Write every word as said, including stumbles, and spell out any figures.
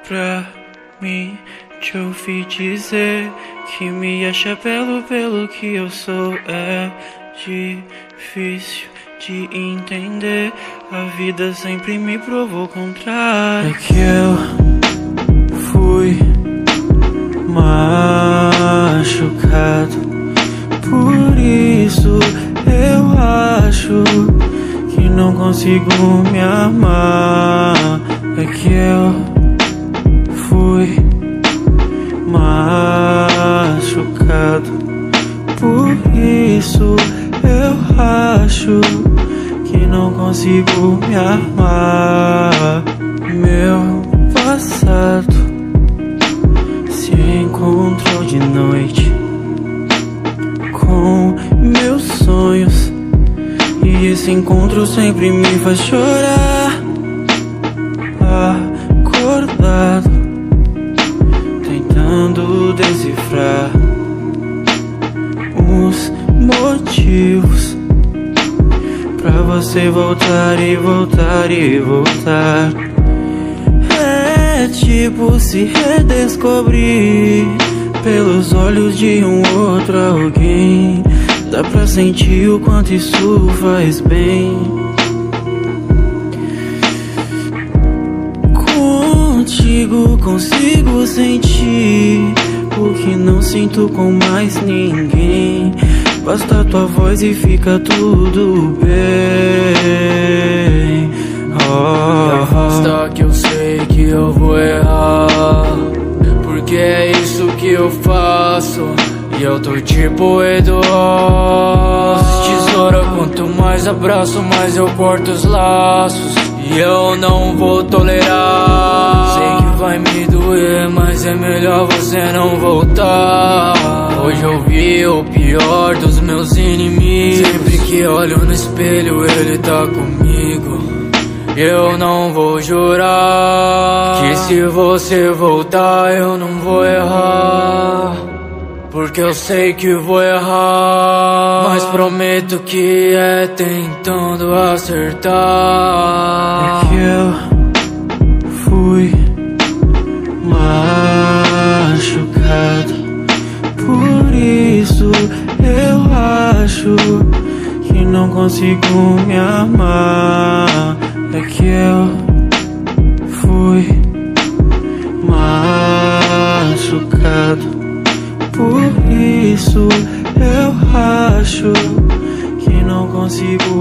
pra mim te ouvi dizer que me acha belo pelo que eu sou. É difícil de entender, a vida sempre me provou o contrário. É que eu fui machucado, por isso eu acho que não consigo me amar. É que eu fui machucado, por isso eu acho que não consigo me amar. Meu passado se encontrou de noite com meus sonhos, e esse encontro sempre me faz chorar. Acordado, tentando decifrar os motivos pra você voltar e voltar e voltar. É tipo se redescobrir pelos olhos de um outro alguém. Dá pra sentir o quanto isso faz bem. Contigo consigo sentir o que não sinto com mais ninguém. Basta tua voz e fica tudo bem. Oh, basta que eu sei que eu vou errar, porque é isso que eu faço. E eu tô tipo Eduardo, tesoura, quanto mais abraço, mais eu corto os laços. E eu não vou tolerar. Sei que vai me doer, mas é melhor você não voltar. Hoje eu vi o pior dos meus inimigos. Sempre que olho no espelho ele tá comigo. Eu não vou jurar que se você voltar eu não vou errar, porque eu sei que vou errar, mas prometo que é tentando acertar. É que eu fui machucado, por isso eu acho que não consigo me amar. É que eu fui machucado, por isso eu acho que não consigo